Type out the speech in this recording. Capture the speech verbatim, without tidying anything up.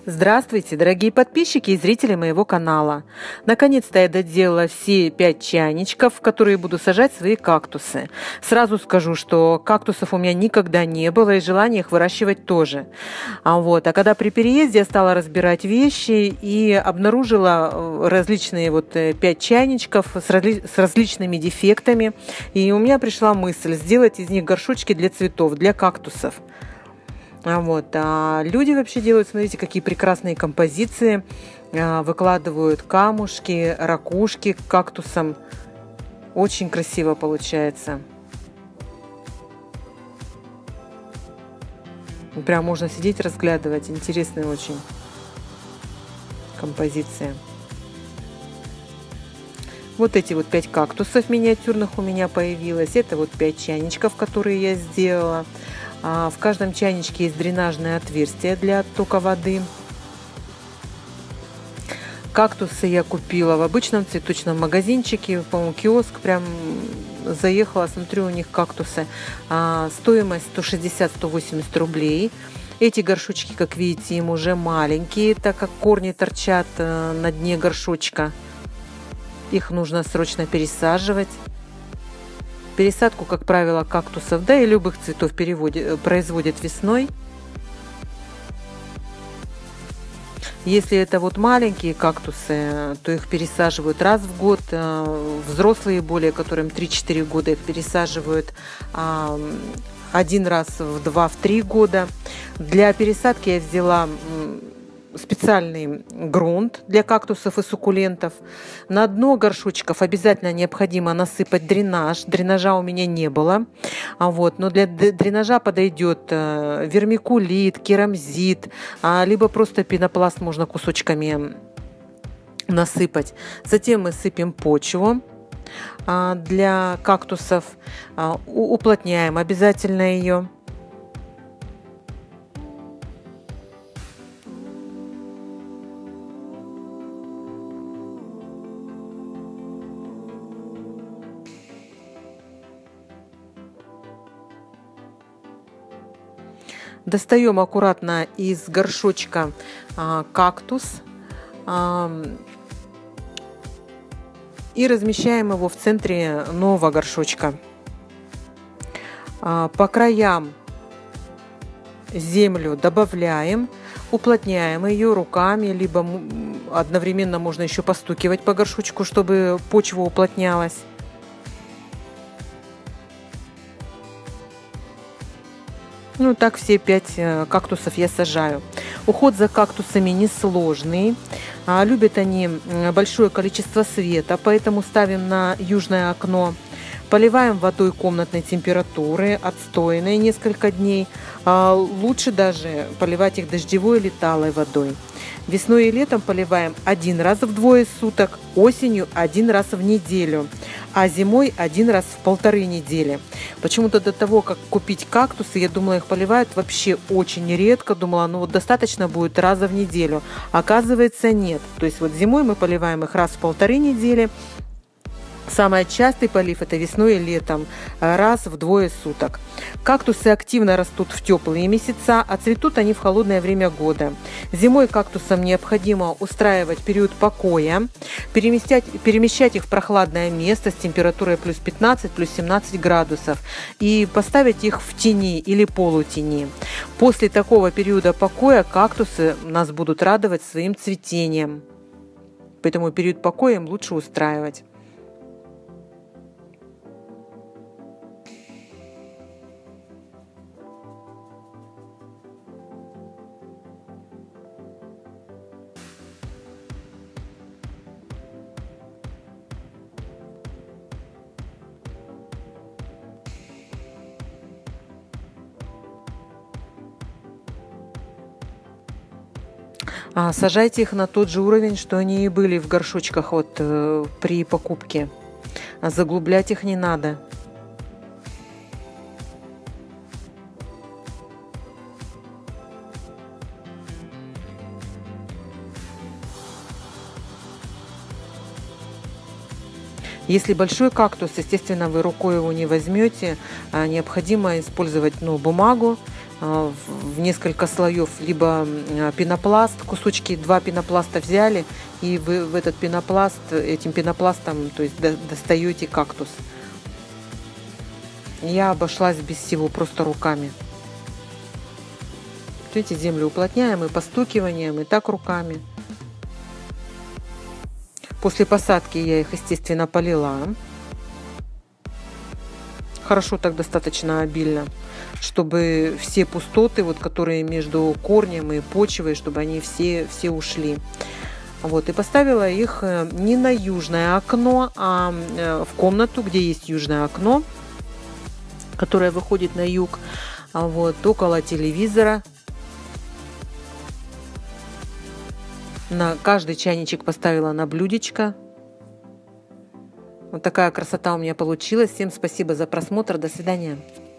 Здравствуйте, дорогие подписчики и зрители моего канала! Наконец-то я доделала все пять чайничков, в которые буду сажать свои кактусы. Сразу скажу, что кактусов у меня никогда не было, и желания их выращивать тоже. А, вот. а когда при переезде я стала разбирать вещи и обнаружила различные вот пять чайничков с, разли... с различными дефектами, и у меня пришла мысль сделать из них горшочки для цветов, для кактусов. А вот, а люди вообще делают, смотрите, какие прекрасные композиции, а, выкладывают камушки, ракушки к кактусам. Очень красиво получается. Прям можно сидеть, разглядывать. Интересные очень композиции. Вот эти вот пять кактусов миниатюрных у меня появилось. Это вот пять чайничков, которые я сделала. В каждом чайничке есть дренажное отверстие для оттока воды. Кактусы я купила в обычном цветочном магазинчике, по-моему, киоск. Прям заехала, смотрю, у них кактусы. Стоимость сто шестьдесят — сто восемьдесят рублей. Эти горшочки, как видите, им уже маленькие, так как корни торчат на дне горшочка. Их нужно срочно пересаживать. Пересадку, как правило, кактусов, да и любых цветов переводят, производят весной. Если это вот маленькие кактусы, то их пересаживают раз в год. Взрослые, более которым три-четыре года, их пересаживают один раз в два-три года. Для пересадки я взяла специальный грунт для кактусов и суккулентов. На дно горшочков обязательно необходимо насыпать дренаж. Дренажа у меня не было. А вот, но для дренажа подойдет вермикулит, керамзит, либо просто пенопласт можно кусочками насыпать. Затем мы сыпем почву для кактусов, уплотняем обязательно ее. Достаем аккуратно из горшочка а, кактус а, и размещаем его в центре нового горшочка. А, по краям землю добавляем, уплотняем ее руками, либо одновременно можно еще постукивать по горшочку, чтобы почва уплотнялась. Ну, так все пять кактусов я сажаю. Уход за кактусами несложный. Любят они большое количество света, поэтому ставим на южное окно. Поливаем водой комнатной температуры, отстойной несколько дней. Лучше даже поливать их дождевой или талой водой. Весной и летом поливаем один раз в двое суток, осенью один раз в неделю, а зимой один раз в полторы недели. Почему-то до того, как купить кактусы, я думала, их поливают вообще очень редко. Думала, ну вот достаточно будет раза в неделю. Оказывается, нет. То есть вот зимой мы поливаем их раз в полторы недели. Самый частый полив — это весной и летом, раз в двое суток. Кактусы активно растут в теплые месяца, а цветут они в холодное время года. Зимой кактусам необходимо устраивать период покоя, перемещать, перемещать их в прохладное место с температурой плюс пятнадцать, плюс семнадцать градусов и поставить их в тени или полутени. После такого периода покоя кактусы нас будут радовать своим цветением. Поэтому период покоя им лучше устраивать. А, сажайте их на тот же уровень, что они и были в горшочках вот, э, при покупке. А заглублять их не надо. Если большой кактус, естественно, вы рукой его не возьмете, необходимо использовать ну, бумагу в в несколько слоев, либо пенопласт, кусочки, два пенопласта взяли, и вы в этот пенопласт, этим пенопластом, то есть до- достаете кактус. Я обошлась без всего, просто руками. Видите, землю уплотняем и постукиванием, и так руками. После посадки я их, естественно, полила. Хорошо, так достаточно обильно, чтобы все пустоты, вот, которые между корнем и почвой, чтобы они все, все ушли. Вот, и поставила их э, не на южное окно, а э, в комнату, где есть южное окно, которое выходит на юг, а вот, около телевизора. На каждый чайничек поставила на блюдечко. Вот такая красота у меня получилась. Всем спасибо за просмотр. До свидания.